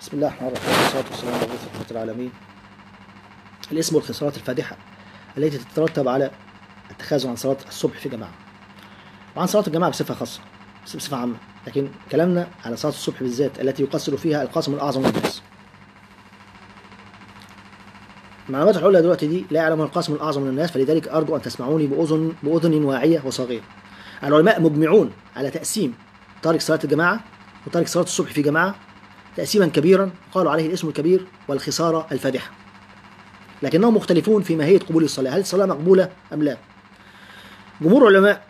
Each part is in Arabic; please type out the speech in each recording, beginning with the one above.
بسم الله الرحمن الرحيم، والصلاة والسلام على رحمة العالمين. الاسم والخسارات الفادحة التي تترتب على التخاذل عن صلاة الصبح في جماعة، وعن صلاة الجماعة بصفة خاصة بصفة عامة، لكن كلامنا على صلاة الصبح بالذات التي يقصر فيها القاسم الأعظم من الناس. المعلومات العليا دلوقتي دي لا يعلمها القاسم الأعظم من الناس، فلذلك أرجو أن تسمعوني بأذن واعية وصاغية. العلماء مجمعون على تقسيم تارك صلاة الجماعة وتارك صلاة الصبح في جماعة تقسيما كبيرا، قالوا عليه الاسم الكبير والخسارة الفادحة، لكنهم مختلفون في ماهية قبول الصلاة، هل الصلاة مقبولة أم لا؟ جمهور العلماء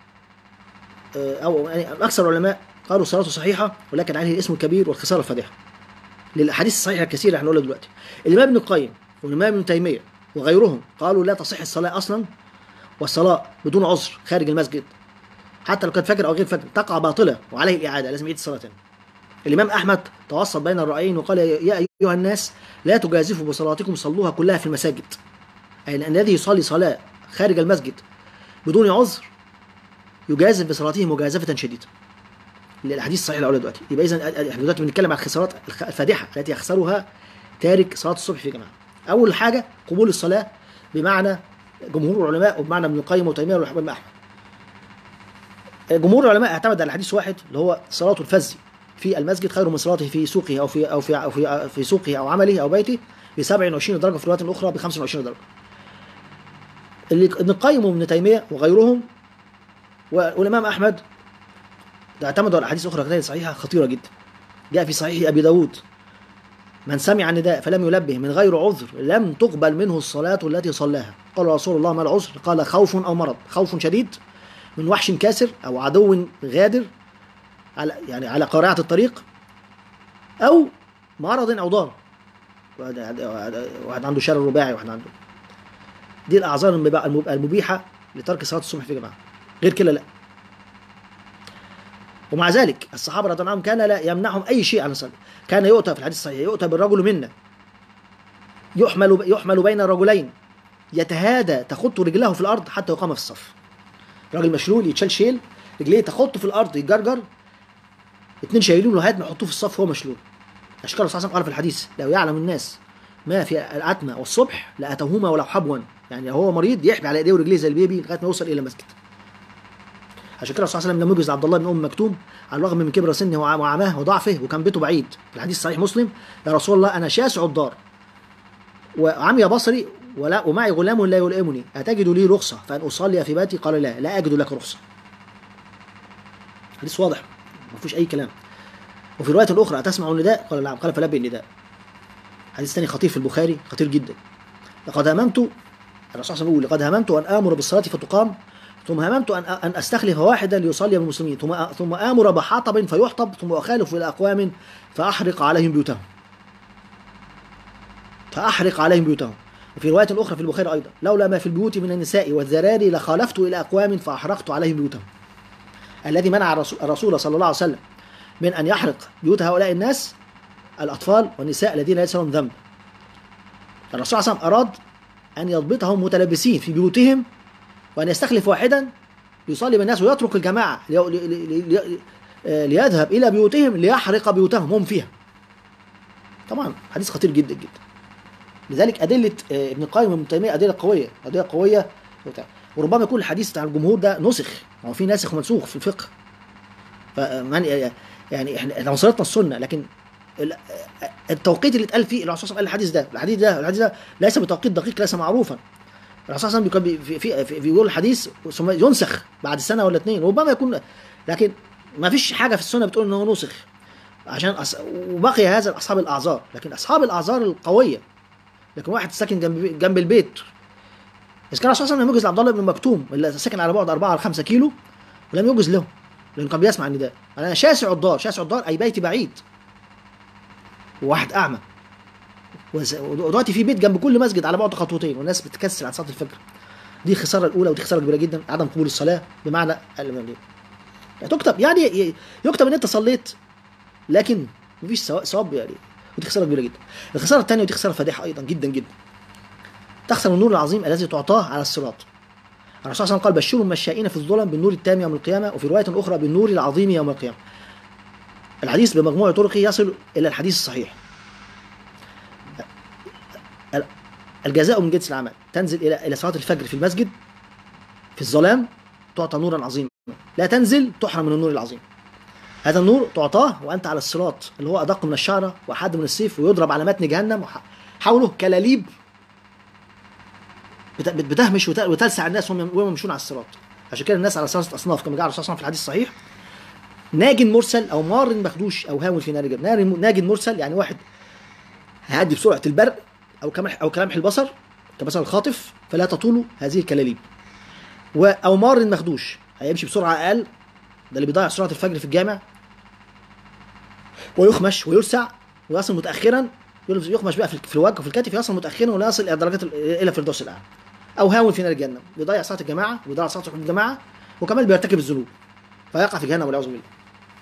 أو يعني أكثر العلماء قالوا صلاته صحيحة، ولكن عليه الاسم الكبير والخسارة الفادحة للأحاديث الصحيحة الكثيرة اللي هنقولها دلوقتي. الإمام ابن القيم والإمام ابن تيمية وغيرهم قالوا لا تصح الصلاة أصلا، والصلاة بدون عذر خارج المسجد حتى لو كان فجر أو غير فجر تقع باطلة وعليه الإعادة، لازم يعيد الصلاة تاني. الإمام أحمد توسط بين الرأيين وقال يا أيها الناس لا تجازفوا بصلاتكم، صلوها كلها في المساجد، أي أن الذي يصلي صلاة خارج المسجد بدون عذر يجازف بصلاته مجازفة شديدة. الحديث الصحيح الأول دلوقتي، يبقى إذا احنا دلوقتي بنتكلم عن الخسارات الفادحة التي يخسرها تارك صلاة الصبح في جماعة. أول حاجة قبول الصلاة بمعنى جمهور العلماء وبمعنى ابن القيم وتيمية والإمام أحمد. جمهور العلماء اعتمد على حديث واحد اللي هو صلاة الفز في المسجد خير من صلاته في سوقه أو في سوقه أو عمله أو بيته ب 27 درجة، في الروايات الأخرى ب 25 درجة. ابن القيم وابن تيمية وغيرهم والإمام أحمد اعتمدوا على أحاديث أخرى كثيرة صحيحة خطيرة جدا. جاء في صحيح أبي داود: من سمع النداء فلم يلبه من غير عذر لم تقبل منه الصلاة التي صلاها. قال رسول الله: ما العذر؟ قال: خوف أو مرض، خوف شديد من وحش كاسر أو عدو غادر على قارعة الطريق، أو مرض أو ضار، واحد عنده شلل رباعي، واحد عنده. دي الأعذار المبيحة لترك صلاة الصبح في جماعة، غير كده لا. ومع ذلك الصحابة رضي الله عنهم كان لا يمنعهم أي شيء عن الصلاة. كان يؤتى في الحديث الصحيح يؤتى بالرجل منا يحمل بين رجلين يتهادى تخط رجله في الأرض حتى يقام في الصف. راجل مشلول يتشال شيل، رجليه تخط في الأرض يتجرجر، اتنين شايلين لغاية ما يحطوه في الصف وهو مشلول. عشان كده الرسول صلى الله عليه وسلم قال في الحديث: لو يعلم الناس ما في العتمة والصبح لأتوهما ولو حبوا، يعني هو مريض يحبي على ايديه ورجليه زي البيبي لغاية ما يوصل إلى المسجد. عشان كده الرسول صلى الله عليه وسلم لم يجز عبد الله بن أم مكتوم على الرغم من كبر سنه وعماه وضعفه وكان بيته بعيد، في الحديث صحيح مسلم: يا رسول الله أنا شاسع الدار وعمي بصري ومعي غلام لا يلئمني، أتجد لي رخصة فأن أصلي في بيتي؟ قال: لا أجد لك رخصة. حديث واضح ما فيهوش أي كلام. وفي الرواية الأخرى: أتسمع النداء؟ قال: نعم. قال: فلبي النداء. حديث ثاني خطير في البخاري، خطير جدا: لقد هممت، الرسول صلى الله عليه وسلم يقول: لقد هممت أن آمر بالصلاة فتقام، ثم هممت أن أستخلف واحدا ليصلي بالمسلمين، ثم آمر بحطب فيحطب، ثم أخالف إلى أقوام فأحرق عليهم بيوتهم. وفي رواية أخرى في البخاري أيضا: لولا ما في البيوت من النساء والذراري لخالفت إلى أقوام فأحرقت عليهم بيوتهم. الذي منع الرسول صلى الله عليه وسلم من أن يحرق بيوت هؤلاء الناس الأطفال والنساء الذين ليس لهم ذنب. الرسول صلى الله عليه وسلم أراد أن يضبطهم متلبسين في بيوتهم، وأن يستخلف واحدا يصلي بالناس ويترك الجماعة ليذهب إلى بيوتهم ليحرق بيوتهم هم فيها. طبعا حديث خطير جدا جدا. لذلك أدلة ابن القيم وابن تيمية أدلة قوية، وربما يكون الحديث عن الجمهور ده نسخ، هو في ناسخ ومنسوخ في الفقه. يعني احنا وصلتنا السنة، لكن التوقيت اللي اتقال فيه الرسول صلى الله عليه وسلم قال الحديث ده ليس بتوقيت دقيق، ليس معروفا. الرسول صلى الله عليه وسلم بيقول الحديث ثم ينسخ بعد سنة ولا اتنين، ربما يكون، لكن ما فيش حاجة في السنة بتقول انه نسخ عشان وبقي هذا أصحاب الأعذار. لكن أصحاب الأعذار القوية، لكن واحد ساكن جنب البيت، إذا كان الرسول صلى الله عليه وسلم يجوز لعبد الله بن مكتوم اللي ساكن على بعد 4 أو 5 كيلو ولم يجوز له، لأنه كان بيسمع النداء: أنا شاسع الدار أي بيتي بعيد، وواحد أعمى، ودلوقتي في بيت جنب كل مسجد على بعد خطوتين، والناس بتكسل عن صلاة الفجر. دي خسارة الأولى، ودي خسارة كبيرة جدا، عدم قبول الصلاة بمعنى تكتب، يعني يكتب إن أنت صليت لكن مفيش ثواب، يعني ودي خسارة كبيرة جدا. الخسارة الثانية ودي خسارة فادحة أيضا جدا جدا: تخسر النور العظيم الذي تعطاه على الصراط. الرسول صلى الله عليه وسلم قال: بشروا المشائين في الظلم بالنور التام يوم القيامة، وفي رواية أخرى بالنور العظيم يوم القيامة. الحديث بمجموع طرقه يصل إلى الحديث الصحيح. الجزاء من جنس العمل. تنزل الى صلاه الفجر في المسجد في الظلام تعطى نورا عظيما، لا تنزل تحرم من النور العظيم. هذا النور تعطاه وانت على الصراط اللي هو ادق من الشعره واحد من السيف، ويضرب على متن جهنم حوله كلاليب بتهمش وتلسع الناس وهم يمشون على الصراط. عشان كده الناس على ثلاثه اصناف كما جاء الرسول صلى الله عليه وسلم في الحديث الصحيح: ناج مرسل او مار مخدوش او هاون في نار جهنم. ناج مرسل يعني واحد هيعدي بسرعه البرق او كلمح البصر كبصر الخاطف فلا تطول هذه الكلاليب. او مار مخدوش هيمشي بسرعه اقل، ده اللي بيضيع سرعه الفجر في الجامع، ويخمش ويلسع ويصل متاخرا، يخمش بقى في الوجه وفي الكتف، يصل متاخرا ولا يصل الى درجات الى فردوس الاعلى. او هاون في نار الجنه بيضيع صلاه الجماعه وبيضيع صلاه الجماعه وكمان بيرتكب الذنوب فيقع في جهنم والعياذ بالله.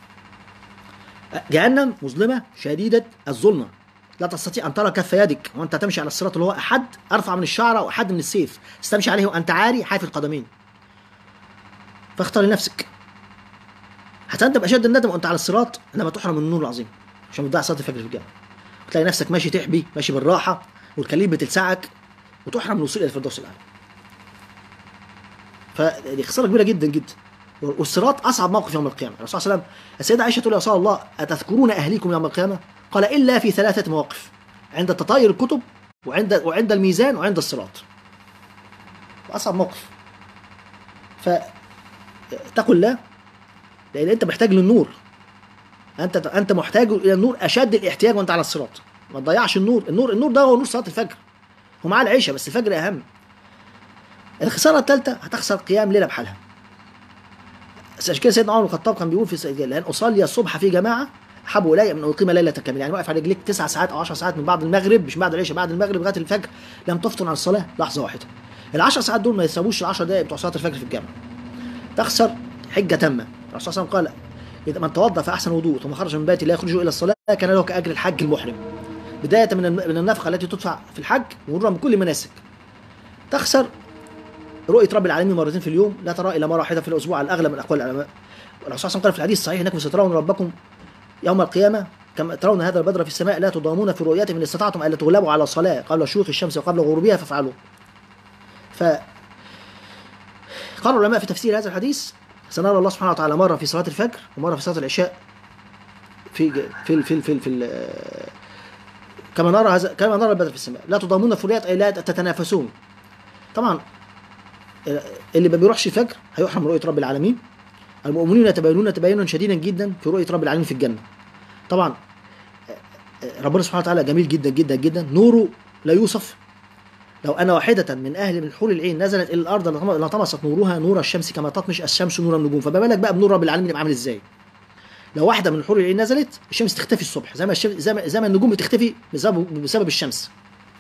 جهنم مظلمه شديده الظلمه، لا تستطيع ان ترى كف يدك وانت تمشي على الصراط اللي هو احد ارفع من الشعره واحد من السيف، تستمشي عليه وانت عاري حافي القدمين. فاختار لنفسك، هتندم اشد الندم وانت على الصراط لما تحرم من النور العظيم عشان بتضيع صلاه الفجر في الجامع، وتلاقي نفسك ماشي تحبي ماشي بالراحه والكليب بتلسعك وتحرم من الوصول الى الفردوس الاعلى. فدي خساره كبيره جدا جدا. والصراط اصعب موقف يوم القيامه. الرسول صلى الله عليه وسلم السيده عائشه تقول: يا رسول الله اتذكرون اهليكم يوم القيامه؟ قال: الا في ثلاثه مواقف: عند تطاير الكتب وعند الميزان وعند الصراط. اصعب موقف. فتقل الله، لان انت محتاج للنور، انت محتاج الى النور اشد الاحتياج وانت على الصراط. ما تضيعش النور. النور ده هو نور صلاه الفجر ومعاه العشاء، بس الفجر اهم. الخساره الثالثه هتخسر قيام ليله بحالها. عشان كده سيدنا عمر بن الخطاب كان بيقول لان اصلي الصبح في جماعه احب الي من ان اقيم ليله كامله. يعني واقف على رجليك 9 ساعات او 10 ساعات من بعد المغرب، مش بعد العشاء، بعد المغرب لغايه الفجر، لم تفطن عن الصلاه لحظه واحده. ال10 ساعات دول ما يساووش ال10 دقائق بتوع صلاه الفجر في الجامع. تخسر حجه تامه. الرسول صلى الله عليه وسلم قال: إذا من توضأ فأحسن وضوء ثم خرج من بيته لا يخرج إلى الصلاة كان له كأجر الحج المحرم، بداية من النفقة التي تدفع في الحج ومرورا بكل مناسك. تخسر رؤية رب العالمين مرتين في اليوم، لا ترى إلا مرة واحدة في الأسبوع على الأغلب من أقوال العلماء. الرسول صلى الله عليه وسلم قال في الحديث الصحيح: إنكم سترون ربكم يوم القيامة كما ترون هذا البدر في السماء لا تضامون في رؤيته إن استطعتم ألا تغلبوا على الصلاة قبل شروق الشمس وقبل غروبها فافعلوا. فقال العلماء في تفسير هذا الحديث: سنرى الله سبحانه وتعالى مرة في صلاة الفجر ومرة في صلاة العشاء في كما نرى البدر في السماء لا تضامون في رؤية، أي لا تتنافسون. طبعا اللي ما بيروحش الفجر هيحرم رؤية رب العالمين. المؤمنون يتباينون تباينا شديدا جدا في رؤية رب العالمين في الجنة. طبعا ربنا سبحانه وتعالى جميل جدا جدا جدا، نوره لا يوصف. لو أن واحدة من حور العين نزلت إلى الأرض لطمست نورها نور الشمس كما تطمش الشمس نور النجوم، فما بالك بقى بنور رب العالمين يبقى عامل إزاي؟ لو واحدة من حور العين نزلت الشمس تختفي الصبح زي ما النجوم بتختفي بسبب الشمس.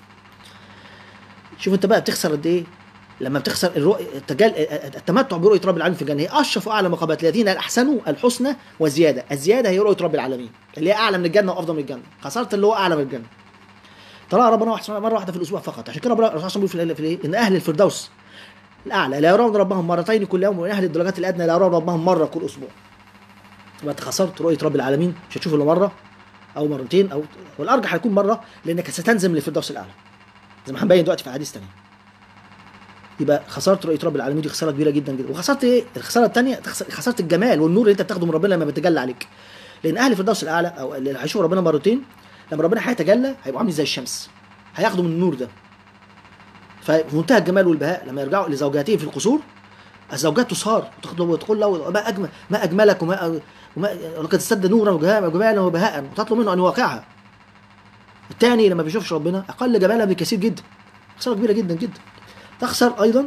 شوف أنت بقى بتخسر قد إيه لما بتخسر التمتع برؤية رب العالمين في الجنة. هي أشرف وأعلى مقامات الذين أحسنوا الحسنى وزيادة. الزيادة هي رؤية رب العالمين اللي هي أعلى من الجنة وأفضل من الجنة. خسرت اللي هو أعلى من الجنة. ترى ربنا مرة واحدة في الأسبوع فقط. عشان كده الرسول بيقول في إيه؟ إن أهل الفردوس الأعلى لا يرون ربهم مرتين كل يوم، وإن أهل الدرجات الأدنى لا يرون ربهم مرة كل أسبوع. يبقى أنت خسرت رؤية رب العالمين، مش هتشوفه إلا مرة أو مرتين والأرجح هيكون مرة، لأنك ستنزل للفردوس الأعلى زي ما هنبين دلوقتي في حديث تاني. يبقى خسرت رؤيه رب العالمين دي خساره كبيره جدا جدا. وخسرت ايه؟ الخساره الثانيه خسرت الجمال والنور اللي انت بتاخده من ربنا لما بيتجلى عليك. لان اهل الفردوس الاعلى او اللي هيشوفوا ربنا مرتين لما ربنا هيتجلى هيبقوا عاملين زي الشمس، هياخدوا من النور ده. ففي منتهى الجمال والبهاء لما يرجعوا لزوجاتهم في القصور، الزوجات تصهار وتقول له ما اجملك وما لقد استد نورا وجمالا وبهاء، وتطلب منه ان يواقعها. الثاني لما بيشوفش ربنا اقل جمالا بكثير جدا. خساره كبيره جدا جدا. تخسر ايضا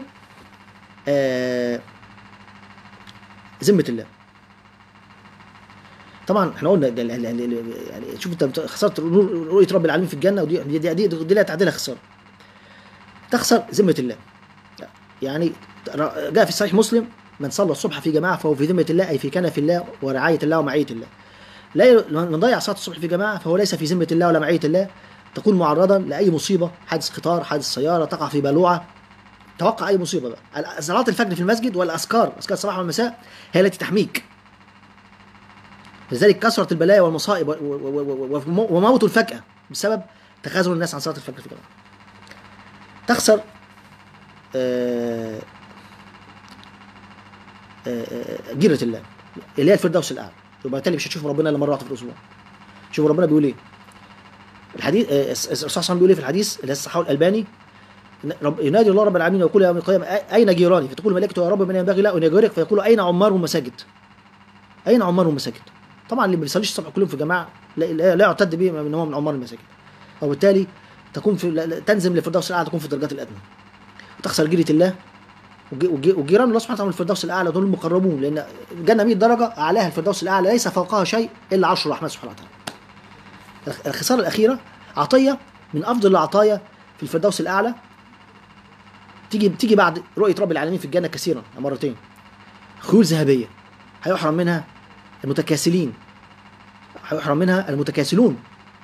ذمه الله. طبعا احنا قلنا يعني شوف انت خسرت رؤيه رب العالمين في الجنه، ودي لا تعدلها خساره. تخسر ذمه الله. يعني جاء في صحيح مسلم: من صلى الصبح في جماعه فهو في ذمه الله، اي في كنف الله ورعايه الله ومعيه الله. من ضيع صلاه الصبح في جماعه فهو ليس في ذمه الله ولا معيه الله، تكون معرضا لاي مصيبه، حادث قطار، حادث سياره، تقع في بلوعه، توقع اي مصيبه بقى. صلاه الفجر في المسجد والاذكار، اذكار الصباح والمساء هي التي تحميك. لذلك كثرت البلايا والمصائب وموت الفجأة بسبب تخاذل الناس عن صلاه الفجر في الجماعه. تخسر جيرة الله اللي هي الفردوس الاعلى. يبقى بالتالي مش هتشوف ربنا الا مره واحده في الاسبوع. شوف ربنا بيقول ايه الحديث، الرسول صلى الله عليه وسلم بيقول ايه في الحديث اللي صححه الالباني، ينادي الله رب العالمين ويقول يوم القيامه اين جيراني؟ فتقول الملائكه يا رب من ينبغي له ان يجارك، فيقول اين عمار المساجد؟ اين عمار المساجد؟ طبعا اللي ما بيصليش الصبح كلهم في جماعه لا يعتد به ان هو من عمار المساجد، وبالتالي تكون تنزل للفردوس الاعلى، تكون في الدرجات الادنى وتخسر جيرة الله. وجيران الله سبحانه وتعالى من الفردوس الاعلى دول المقربون، لان الجنه 100 درجه اعلاها الفردوس الاعلى ليس فوقها شيء الا عرش الرحمن سبحانه وتعالى. الخساره الاخيره عطيه من افضل العطايا في الفردوس الاعلى، تيجي بعد رؤيه رب العالمين في الجنه كثيرا مرتين، خيول ذهبيه هيحرم منها المتكاسلين، هيحرم منها المتكاسلون.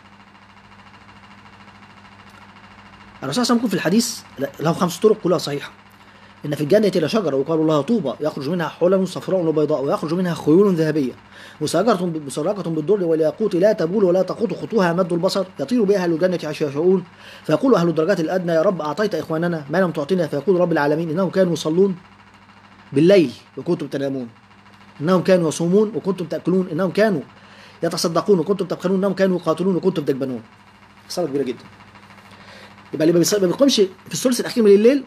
الرسول صلى الله عليه وسلم في الحديث له 5 طرق كلها صحيحه، ان في الجنه لشجره ويقال لها طوبى يخرج منها حلل صفراء وبيضاء ويخرج منها خيول ذهبيه مسرقه بالدر والياقوت لا تبول ولا تقوط خطوها مد البصر يطير بها اهل الجنه حيث يشاءون، فيقول اهل الدرجات الادنى يا رب اعطيت اخواننا ما لم تعطنا، فيقول رب العالمين انهم كانوا يصلون بالليل وكنتم تنامون، انهم كانوا يصومون وكنتم تاكلون، انهم كانوا يتصدقون وكنتم تبخلون، انهم كانوا يقاتلون وكنتم تجبنون. خساره كبيره جدا. يبقى اللي ما بيقومش في الثلث الاخير من الليل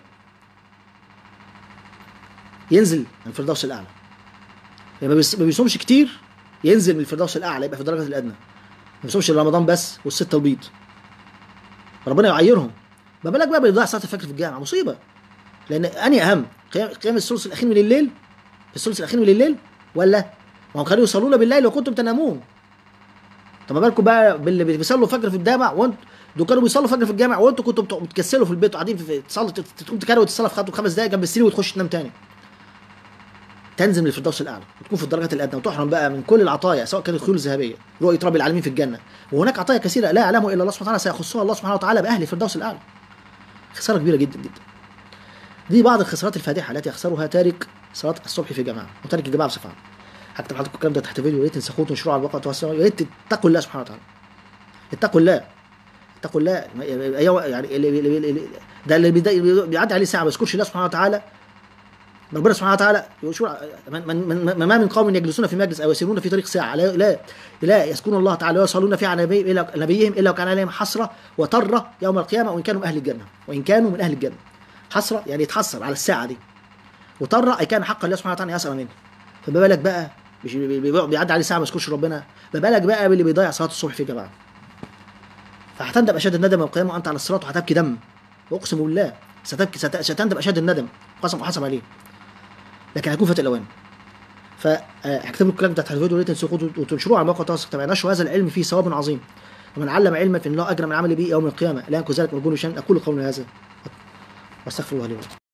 ينزل من الفردوس الاعلى، ما بيصومش كتير ينزل من الفردوس الاعلى، يبقى في الدرجه الادنى. ما بيصومش رمضان بس والستة البيض، ربنا يعيرهم. ما بالك بقى بيضيع صلاه الفجر في الجامع؟ مصيبه. لان اني اهم قيام الثلث الاخير من الليل، في الثلث الاخير من الليل، ولا ما هم كانوا يصلون بالليل وكنتم تنامون. طب ما بالكم بقى باللي بيصلوا فجر في الجامع، وانتوا دول كانوا بيصلوا فجر في الجامع وانتوا كنتوا بتكسلوا في البيت وقاعدين تصلي، تقوم تكروت الصلاه في 5 دقائق جنب السرير وتخش تنام تاني. تنزل من الفردوس الاعلى وتكون في الدرجات الادنى وتحرم بقى من كل العطايا، سواء كانت خيول ذهبيه، رؤيه رب العالمين في الجنه، وهناك عطايا كثيره لا يعلمها الا الله سبحانه وتعالى سيخصها الله سبحانه وتعالى باهل الفردوس الاعلى. خساره كبيره جدا جدا. دي بعض الخسارات الفادحه التي يخسرها تارك صلاه الصبح في جماعه وتارك الجماعه بصفه عامه. هكتب لحضراتكم الكلام ده تحت فيديو، يا ريت تنسخوه وتنشروه على الواقع، يا ريت تتقوا الله سبحانه وتعالى. اتقوا الله، اتقوا الله. يعني ده اللي بيعدي عليه ساعه ما يذكرش الله سبحانه وتعالى، ربنا سبحانه وتعالى ما من قوم يجلسون في مجلس او يسيرون في طريق ساعه لا يذكرون الله تعالى ويصلون فيه على نبيهم الا وكان عليهم حسره وطره يوم القيامه، وان كانوا من اهل الجنه، وان كانوا من اهل الجنه. حسره يعني يتحسر على الساعه دي، وطره اي كان حق الله سبحانه وتعالى يسأل منه. فما بالك بقى بيعدي عليه ساعه ما يذكرش ربنا، ما بالك بقى باللي بيضيع صلاه الصبح في جماعه. فهتندم اشد الندم يوم القيامه وانت على الصراط، وهتبكي دم، واقسم بالله ستندم اشد الندم، قسم وحسب عليه، لكن هيكون فات الاوان. فهكتب لكم الكلام ده تحت الفيديو، يا ريت تنسخوه وتنشروه على مواقع التواصل الاجتماعي. نشر هذا العلم فيه ثواب عظيم، ومن علم علما فان له اجر من عمل به يوم القيامه لا ينكو ذلك من كل شيء. اقول قولي هذا واستغفر الله لي ولكم.